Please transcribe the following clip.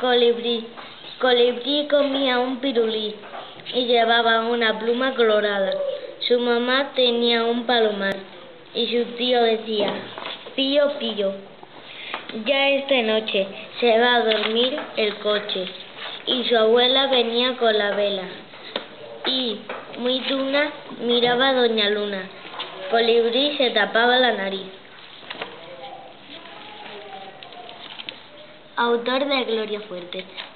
Colibrí. Colibrí comía un pirulí y llevaba una pluma colorada. Su mamá tenía un palomar y su tío decía: pío, pío. Ya es de noche, se va a dormir el coche. Y su abuela venía con la vela. Y, muy tuna, miraba a Doña Luna. Colibrí se tapaba la nariz. Autor de Gloria Fuertes.